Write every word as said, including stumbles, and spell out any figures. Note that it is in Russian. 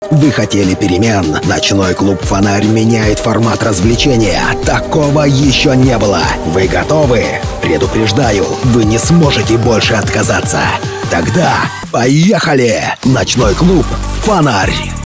Вы хотели перемен? Ночной клуб «Фонарь» меняет формат развлечения. Такого еще не было. Вы готовы? Предупреждаю, вы не сможете больше отказаться. Тогда поехали! Ночной клуб «Фонарь».